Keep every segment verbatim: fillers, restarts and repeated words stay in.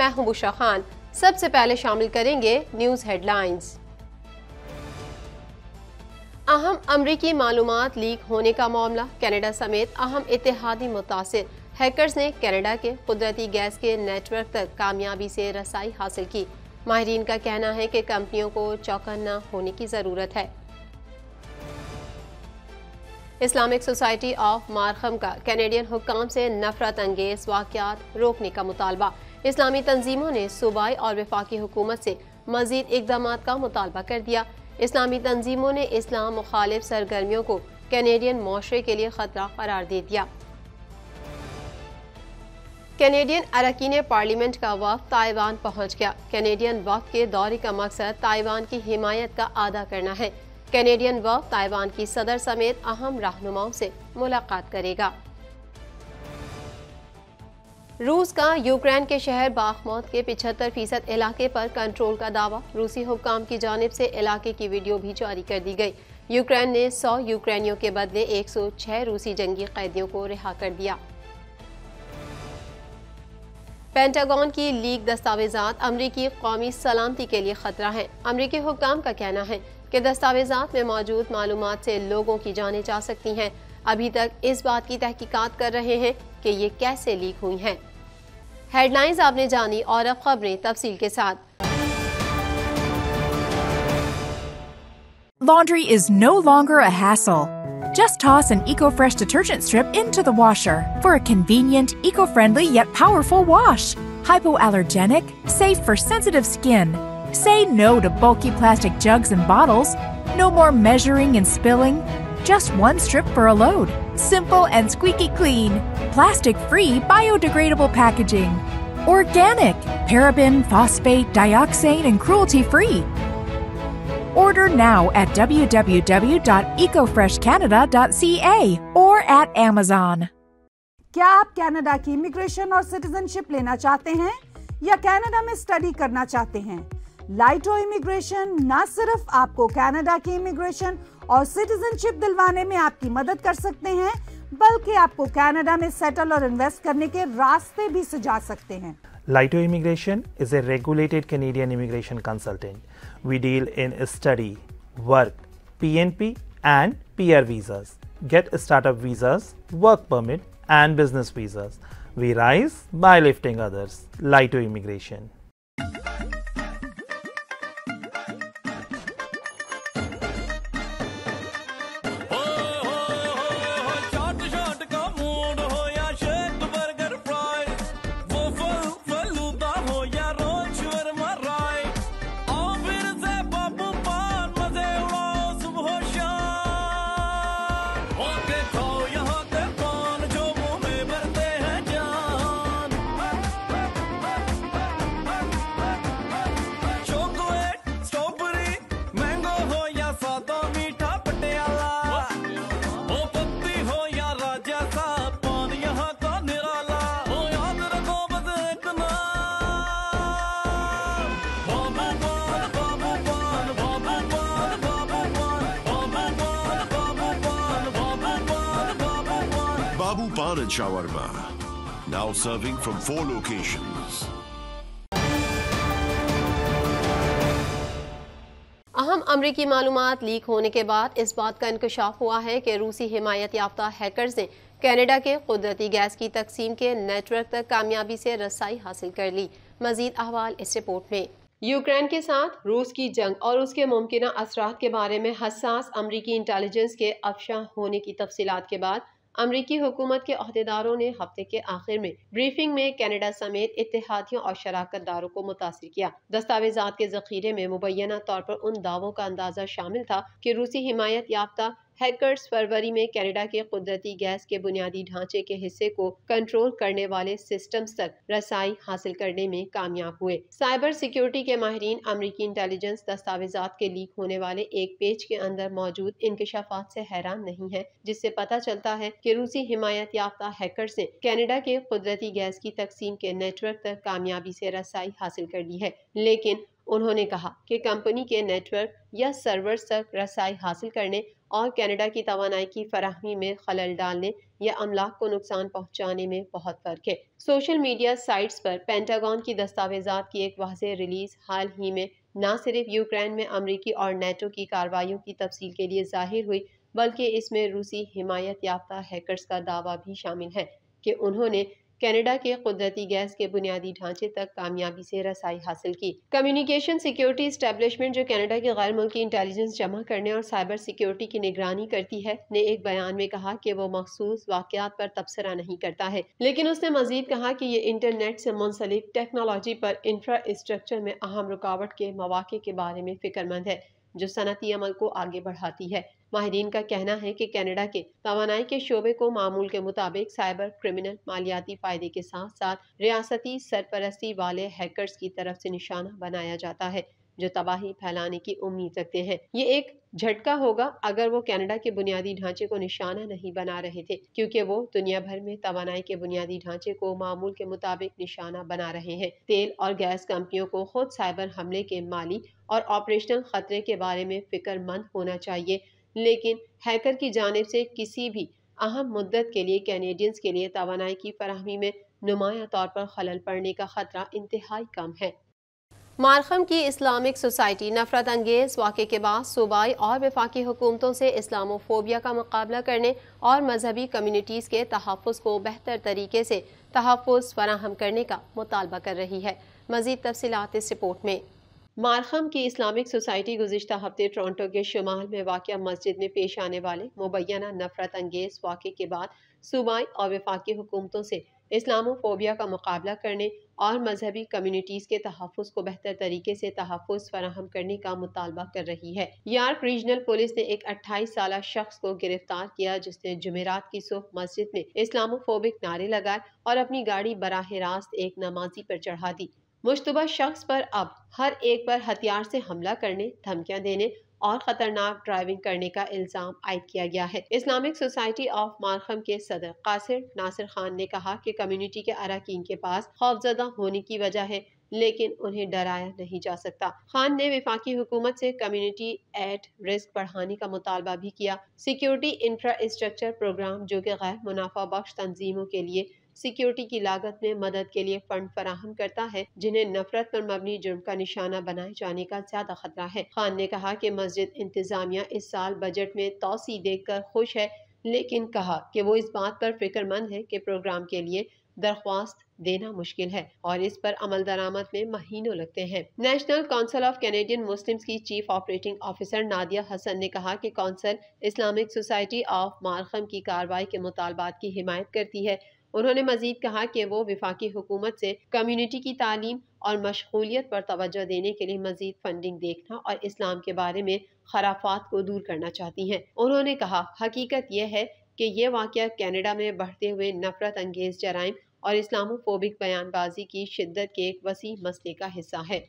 मैं हूं बुशरा खान। सबसे पहले शामिल करेंगे न्यूज हेडलाइंस। अहम अमरीकी मालूमात लीक होने का मामला, कनाडा समेत अहम इत्तेहादी मुतासिर। हैकर्स ने कनाडा के कुदरती गैस के नेटवर्क तक कामयाबी से रसाई हासिल की। माहिरीन का कहना है कि कंपनियों को चौकन्ना होने की जरूरत है। इस्लामिक सोसाइटी ऑफ मारखम का कैनेडियन हुक्काम से नफरत अंगेज वाक़यात रोकने का मुतालबा। इस्लामी तंजीमों ने सूबाई और वफाकी हुकूमत से मजीद इकदाम का मुतालबा कर दिया। इस्लामी तंजीमों ने इस्लाम मुखालिफ सरगर्मियों को कैनेडियन माशरे के लिए खतरा करार दे दिया। कैनेडियन अरकान पार्लियामेंट का वफ़द ताइवान पहुंच गया। कैनेडियन वफ़द के दौरे का मकसद ताइवान की हिमायत का अदा करना है। कैनेडियन वफ़द ताइवान की सदर समेत अहम रहनुमाओं से मुलाकात करेगा। रूस का यूक्रेन के शहर बाखमूत के पिछहत्तर फीसद इलाके पर कंट्रोल का दावा। रूसी हुक्काम की जानिब से इलाके की वीडियो भी जारी कर दी गई। यूक्रेन ने सौ यूक्रेनियों के बदले एक सौ छह रूसी जंगी कैदियों को रिहा कर दिया। पेंटागन की लीक दस्तावेजात अमरीकी कौमी सलामती के लिए खतरा है। अमरीकी हुक्काम का कहना है कि दस्तावेजात में मौजूद मालूमात से लोगों की जानें जा सकती हैं। अभी तक इस बात की तहकीकात कर रहे हैं कि ये कैसे लीक हुई हैं। हेडलाइंस आपने जानी और अब खबरें तफसील के साथ। Laundry is no longer a hassle. Just toss an EcoFresh detergent strip into the washer for a convenient, eco-friendly yet powerful wash. Hypoallergenic, safe for sensitive skin. Say no to bulky plastic jugs and bottles. No more measuring and spilling. Just one strip for a load. Simple and squeaky clean. Plastic-free, biodegradable packaging. Organic, paraben, phosphate, dioxane, and cruelty-free. Order now at w w w dot eco fresh canada dot c a or at Amazon. क्या आप Canada की immigration और citizenship लेना चाहते हैं या Canada में study करना चाहते हैं? लाइटो इमिग्रेशन न सिर्फ आपको कनाडा की इमिग्रेशन और सिटीजनशिप दिलवाने में आपकी मदद कर सकते हैं, बल्कि आपको कनाडा में सेटल और इन्वेस्ट करने के रास्ते भी सुझा सकते हैं। Laito Immigration is a regulated Canadian immigration consultant. We deal in study, work, P N P and P R visas. Get startup visas, work permit and business visas. We rise by lifting others. Laito Immigration. Babu Pan and Shawarma, now serving from four locations. अहम अमरीकी मालूमात leak होने के बाद इस बात का इंकशाफ हुआ है कि रूसी हिमायत याफ्ता हैकर्स ने कनाडा के कुदरती गैस की तकसीम के नेटवर्क तक कामयाबी से रसाई हासिल कर ली। मजीद अहवाल इस रिपोर्ट में। यूक्रेन के साथ रूस की जंग और उसके मुमकिन असरात के बारे में हसास अमरीकी इंटेलिजेंस के अफशा होने की तफसीलात के बाद अमरीकी हुकूमत के अहदेदारों ने हफ्ते के आखिर में ब्रीफिंग में कनाडा समेत इत्तेहादियों और शराकत दारों को मुतासिर किया। दस्तावेजात के जखीरे में मुबैना तौर पर उन दावों का अंदाजा शामिल था कि रूसी हिमायत याफ्ता हैकर्स फरवरी में कनाडा के कुदरती गैस के बुनियादी ढांचे के हिस्से को कंट्रोल करने वाले सिस्टम्स तक रसाई हासिल करने में कामयाब हुए। साइबर सिक्योरिटी के माहिरीन अमरीकी इंटेलिजेंस दस्तावेजात के लीक होने वाले एक पेज के अंदर मौजूद इंकशाफात से हैरान नहीं है, जिससे पता चलता है कि रूसी हिमायत याफ्ता हैकर्स ने कनाडा के कुदरती गैस की तकसीम के नेटवर्क तक कामयाबी से रसाई हासिल कर ली है। लेकिन उन्होंने कहा कि कंपनी के नेटवर्क या सर्वर्स तक रसाई हासिल करने और कनाडा की तवानाई की फराहमी में खलल डालने या अमलाक को नुकसान पहुंचाने में बहुत फर्क है। सोशल मीडिया साइट्स पर पेंटागन की दस्तावेजात की एक वाज़ेह रिलीज हाल ही में न सिर्फ यूक्रेन में अमरीकी और नेटो की कार्रवाइयों की तफसील के लिए जाहिर हुई, बल्कि इसमें रूसी हिमायत याफ्ता हैकर्स का दावा भी शामिल है कि उन्होंने कनाडा के कुदरती गैस के बुनियादी ढांचे तक कामयाबी से रसाई हासिल की। कम्युनिकेशन सिक्योरिटी एस्टेब्लिशमेंट, जो कनाडा के गैर मुल्की इंटेलिजेंस जमा करने और साइबर सिक्योरिटी की निगरानी करती है, ने एक बयान में कहा कि वो मखसूस वाकयात पर तबसरा नहीं करता है, लेकिन उसने मजीद कहा कि ये इंटरनेट से मुंसलिक टेक्नोलॉजी पर इंफ्रास्ट्रक्चर में अहम रुकावट के मौके के बारे में फिक्रमंद है, जो सनती अमल को आगे बढ़ाती है। माहिरीन का कहना है कि कनाडा के तवानाई के शोबे को मामूल के मुताबिक साइबर क्रिमिनल मालियाती फायदे के साथ साथ रियासती सरपरस्ती वाले हैकर्स की तरफ से निशाना बनाया जाता है, जो तबाही फैलाने की उम्मीद रखते हैं। ये एक झटका होगा अगर वो कनाडा के बुनियादी ढांचे को निशाना नहीं बना रहे थे, क्योंकि वो दुनिया भर में तवानाई के बुनियादी ढांचे को मामूल के मुताबिक निशाना बना रहे हैं। तेल और गैस कंपनियों को खुद साइबर हमले के माली और ऑपरेशनल खतरे के बारे में फिक्रमंद होना चाहिए, लेकिन हैकर की जानिब से किसी भी अहम मुद्दत के लिए कैनेडियंस के लिए तवानाई की फराहमी में नुमाया तौर पर खलल पड़ने का खतरा इंतहाई कम है। मार्खम की इस्लामिक सोसाइटी नफरत अंगेज वाक़े के बाद सूबाई और वफाकी हुकूमतों से इस्लामोफोबिया का मुकाबला करने और मजहबी कम्यूनिटीज़ के तहफ़्फ़ुज़ को बेहतर तरीके से तहफ़्फ़ुज़ फराहम करने का मुतालबा कर रही है। मज़ीद तफसीलात इस रिपोर्ट में। मार्खम की इस्लामिक सोसाइटी गुज़िश्ता हफ्ते टोरंटो के शुमाल में वाक़या मस्जिद में पेश आने वाले मुबैना नफरत अंगेज वाक़े के बाद सूबाई और वफाकी हुकूमतों से इस्लामोफोबिया का मुकाबला करने और मजहबी कम्यूनिटीज़ के तहफ़्फ़ुज़ को बेहतर तरीके से तहफ़्फ़ुज़ फराहम करने का मुतालबा कर रही है। यार्क रीजनल पुलिस ने एक अट्ठाईस साल शख्स को गिरफ्तार किया, जिसने जुमेरात की सुबह मस्जिद में इस्लामोफोबिक नारे लगाए और अपनी गाड़ी बराह रास्त एक नमाजी पर चढ़ा दी। मुश्तबा शख्स पर अब हर एक पर हथियार से हमला करने, धमकियां देने और खतरनाक ड्राइविंग करने का इल्जाम आयद किया गया है। इस्लामिक सोसाइटी ऑफ मार्खम के सदर कासिर नासिर खान ने कहा कि कम्युनिटी के अरकान के पास खौफजदा होने की वजह है, लेकिन उन्हें डराया नहीं जा सकता। खान ने वफाकी हुकूमत से कम्युनिटी एट रिस्क बढ़ाने का मुतालबा भी किया। सिक्योरिटी इंफ्रास्ट्रक्चर प्रोग्राम, जो कि गैर मुनाफा बख्श तंजीमों के लिए सिक्योरिटी की लागत में मदद के लिए फंड फराहम करता है, जिन्हें नफरत पर मबनी जुर्म का निशाना बनाए जाने का ज्यादा खतरा है। खान ने कहा कि मस्जिद इंतजामिया इस साल बजट में तोसी देखकर खुश है, लेकिन कहा कि वो इस बात पर फिक्रमंद है कि प्रोग्राम के लिए दरख्वास्त देना मुश्किल है और इस पर अमल दरामद में महीनों लगते हैं। National council of Canadian Muslims की chief operating officer Nadia Hasan ने कहा कि council Islamic society of Markham की कार्रवाई के मुतालबात की हिमायत करती है। उन्होंने मजीद कहा कि वो वफाकी हुकूमत से कम्युनिटी की तालीम और मशगूलियत पर तवज्जो देने के लिए मजीद फंडिंग देखना और इस्लाम के बारे में खराफात को दूर करना चाहती हैं। उन्होंने कहा, हकीकत यह है कि ये वाक़या कनाडा में बढ़ते हुए नफरत अंगेज जराइम और इस्लामोफोबिक बयानबाजी की शिद्दत के एक वसी मसले का हिस्सा है।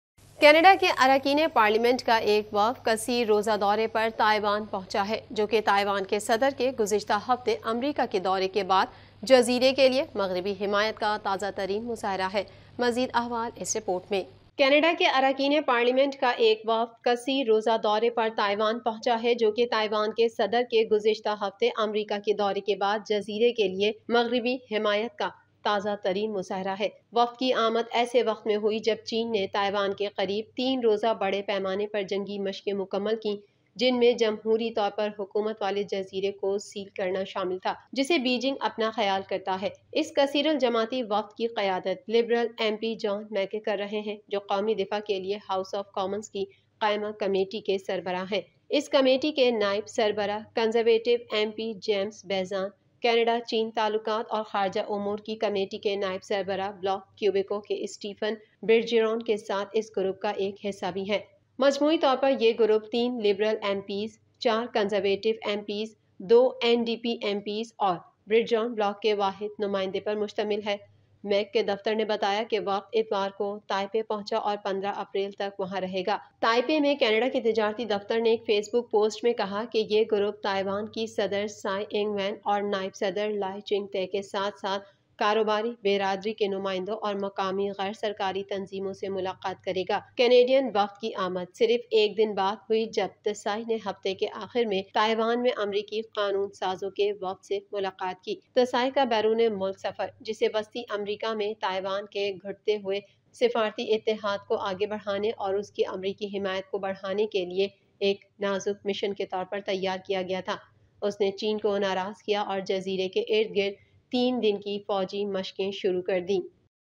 कनाडा के अरकान पार्लियामेंट का एक वफ़द कसीर रोज़ा दौरे पर ताइवान पहुंचा है, जो कि ताइवान के सदर के गुज़िश्ता हफ्ते अमरीका के दौरे के बाद जजीरे के लिए मगरबी हिमायत का ताज़ा तरीन मुजाहरा है। मज़ीद अहवाल इस रिपोर्ट में। कनाडा के अरकान पार्लियामेंट का एक वफ़द कसीर रोज़ा दौरे पर ताइवान पहुंचा है, जो कि ताइवान के सदर के गुज़िश्ता हफ्ते अमरीका के दौरे के बाद जजीरे के लिए मगरबी हिमायत का ताज़ा तरीन मुजाहरा है। वफ़द की आमद ऐसे वक्त में हुई जब चीन ने ताइवान के करीब तीन रोज़ा बड़े पैमाने पर जंगी मशक़ें मुकम्मल की, जिनमें जमहूरी तौर पर हुकूमत वाले जजीरे को सील करना शामिल था, जिसे बीजिंग अपना ख्याल करता है। इस कसीरल जमाती वफ़द की क़यादत liberal M P John McKay कर रहे हैं, जो कौमी दिफा के लिए हाउस ऑफ कॉमन्स की कायमा कमेटी के सरबराह हैं। इस कमेटी के नायब सरबराह conservative M P James Bezan, Canada चीन ताल्लुकात और खारजा उमूर की कमेटी के नायब सरबराह ब्लॉक क्यूबिको के स्टीफन बिर्जेरोन के साथ इस ग्रुप का एक हिस्सा भी है। मजमूई तौर पर यह ग्रुप तीन लिबरल एम पीज़, चार कंजर्वेटिव एम पीज़, दो N D P M Ps और ब्रिडजॉन ब्लॉक के वाहिद नुमाइंदे पर मुश्तमिल है। मैक के दफ्तर ने बताया कि वक्त इतवार को ताइपे पहुंचा और पंद्रह अप्रैल तक वहां रहेगा। ताइपे में कनाडा के तिजारती दफ्तर ने एक फेसबुक पोस्ट में कहा कि ये ग्रुप ताइवान की सदर साई इंग वैन और नायब सदर लाई चिंग ते के साथ साथ कारोबारी बेरादरी के नुमाइंदों और मकामी गैर सरकारी तंजीमों से मुलाकात करेगा। कैनेडियन वफ्द की आमद सिर्फ एक दिन बाद हुई जब तसाई ने हफ्ते के आखिर में ताइवान में अमरीकी कानून साजों के वफ्द से मुलाकात की। तसाई का बैरून मुल्क सफर, जिसे वस्ती अमरीका में ताइवान के घटते हुए सिफारती इत्तेहाद को आगे बढ़ाने और उसकी अमरीकी हिमायत को बढ़ाने के लिए एक नाजुक मिशन के तौर पर तैयार किया गया था। उसने चीन को नाराज किया और जजीरे के इर्द गिर्द तीन दिन की फौजी मशकें शुरू कर दी।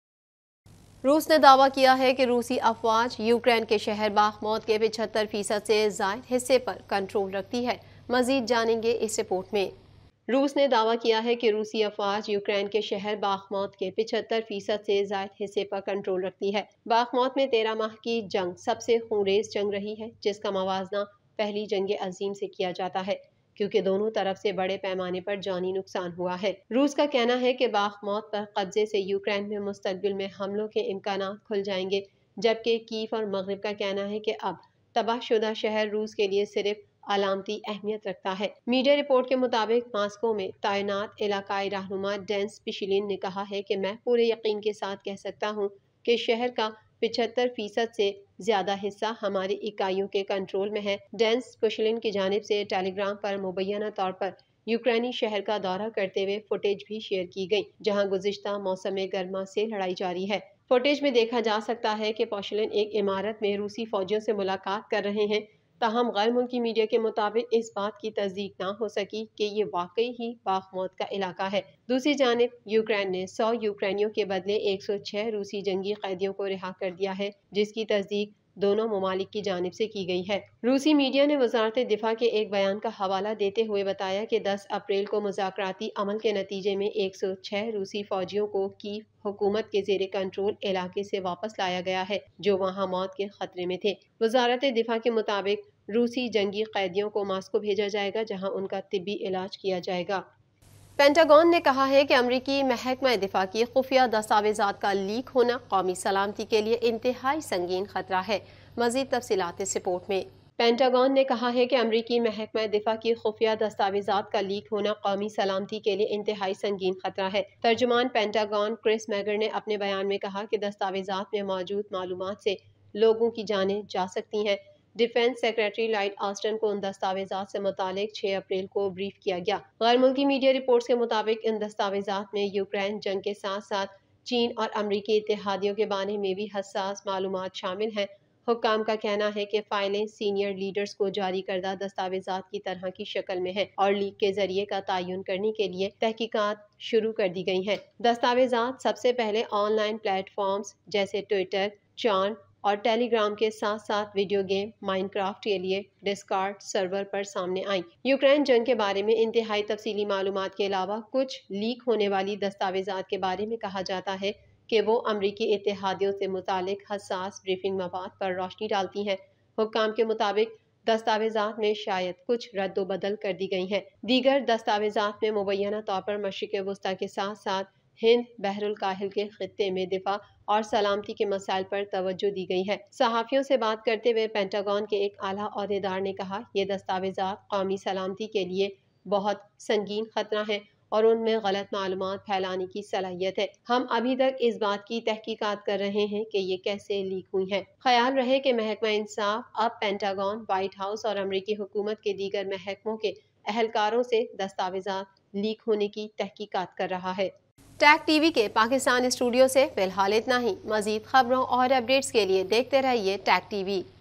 रूस ने दावा किया है कि रूसी अफवाज यूक्रेन के शहर बाखमूत के पिछहत्तर फीसद से जायद हिस्से पर कंट्रोल रखती है। मजीद जानेंगे इस रिपोर्ट में। रूस ने दावा किया है कि रूसी अफवाज यूक्रेन के शहर बाखमूत के पिछहत्तर फीसद से जायद हिस्से पर कंट्रोल रखती है। बाखमूत में तेरह माह की जंग सबसे खूनरेज जंग रही है, जिसका मवाजना पहली जंग अजीम से किया जाता है, क्योंकि दोनों तरफ से बड़े पैमाने पर जानी नुकसान हुआ है। रूस का कहना है कि बाखमूत पर कब्जे से यूक्रेन में मुस्तकबिल में हमलों के इम्कान खुल जाएंगे, जबकि कीव और मगरिब का कहना है कि अब तबाहशुदा शहर रूस के लिए सिर्फ अलामती अहमियत रखता है। मीडिया रिपोर्ट के मुताबिक मास्को में तैनात इलाकाई रहनुमा डेंस पिशिलिन ने कहा है कि मैं पूरे यकीन के साथ कह सकता हूँ कि शहर का पिछहत्तर फीसद से ज्यादा हिस्सा हमारी इकाइयों के कंट्रोल में है। डेंस पिशिलिन की जानिब से टेलीग्राम पर मुबैना तौर पर यूक्रेनी शहर का दौरा करते हुए फुटेज भी शेयर की गई, जहाँ गुज़िश्ता मौसम गर्मा से लड़ाई जारी है। फुटेज में देखा जा सकता है कि पिशिलिन एक इमारत में रूसी फौजियों से मुलाकात कर रहे हैं। ताहम गैर मुल्की मीडिया के मुताबिक इस बात की तस्दीक ना हो सकी कि ये वाकई ही बाखमूत का इलाका है। दूसरी जानिब यूक्रेन ने सौ यूक्रेनियों के बदले एक सौ छह रूसी जंगी कैदियों को रिहा कर दिया है, जिसकी तस्दीक दोनों ममालिक की जानिब से की गई है। रूसी मीडिया ने वजारत दिफा के एक बयान का हवाला देते हुए बताया कि दस अप्रैल को मुज़ाकराती अमल के नतीजे में एक सौ छह रूसी फौजियों को कीव हुकूमत के जेरे कंट्रोल इलाके से वापस लाया गया है, जो वहाँ मौत के खतरे में थे। वजारत दिफा के मुताबिक रूसी जंगी कैदियों को मास्को भेजा जाएगा, जहाँ उनका तिब्बी इलाज किया जाएगा। पेंटागन ने कहा है कि अमरीकी महकमा दिफा की खुफिया दस्तावेजात का लीक होना कौमी सलामती के लिए इंतहाई संगीन खतरा है। मजीद तफसीलात इस रिपोर्ट में। पेंटागन ने कहा है कि अमरीकी महकमा दिफा की खुफिया दस्तावेजात का लीक होना कौमी सलामती के लिए इंतहाई संगीन खतरा है। तर्जुमान पेंटागन क्रिस मैगर ने अपने बयान में कहा कि दस्तावेजात में मौजूद मालूमात से लोगों की जानें जा सकती हैं। डिफेंस सेक्रेटरी लाइट ऑस्टन को उन दस्तावेजात से मुतालिक छह अप्रैल को ब्रीफ किया गया। गैर मुल्की मीडिया रिपोर्ट्स के मुताबिक इन दस्तावेजात में यूक्रेन जंग के साथ साथ चीन और अमरीकी इत्तेहादियों के बारे में भी हसास मालूमात शामिल हैं। हुक्काम का कहना है कि फाइलें सीनियर लीडर्स को जारी करदा दस्तावेजात की तरह की शक्ल में है और लीक के जरिए का तयन करने के लिए तहकीकात शुरू कर दी गई हैं। दस्तावेजात सबसे पहले ऑनलाइन प्लेटफॉर्म्स जैसे ट्विटर, चार्न और टेलीग्राम के साथ साथ वीडियो गेम माइनक्राफ्ट के लिए डिस्कॉर्ड सर्वर पर सामने आई। यूक्रेन जंग के बारे में इंतहाई तफसीली मालूमात के अलावा कुछ लीक होने वाली दस्तावेजात के बारे में कहा जाता है कि वो अमरीकी इत्तेहादियों से मुतालिक हसास ब्रीफिंग मवाद पर रोशनी डालती हैं। हुक्काम के मुताबिक दस्तावेजात में शायद कुछ रद्द बदल कर दी गई हैं। दीगर दस्तावेजात में मुबैना तौर पर मशरिक़ वस्ता के साथ साथ हिंद बहरुल काहिल के खित्ते में दिफा और सलामती के मसाइल पर तवज्जो दी गई है। सहाफ़ियों से बात करते हुए पेंटागन के एक आला ओहदेदार ने कहा, ये दस्तावेजात कौमी सलामती के लिए बहुत संगीन खतरा है और उनमें गलत मालूमात फैलाने की सलाहियत है। हम अभी तक इस बात की तहकीकात कर रहे हैं कि ये कैसे लीक हुई है। ख्याल रहे कि महकमा इंसाफ अब पेंटागन, व्हाइट हाउस और अमरीकी हुकूमत के दीगर महकमों के अहलकारों से दस्तावेजात लीक होने की तहकीकात कर रहा है। टैग टीवी के पाकिस्तान स्टूडियो से फिलहाल इतना ही। मजीद खबरों और अपडेट्स के लिए देखते रहिए टैग टीवी।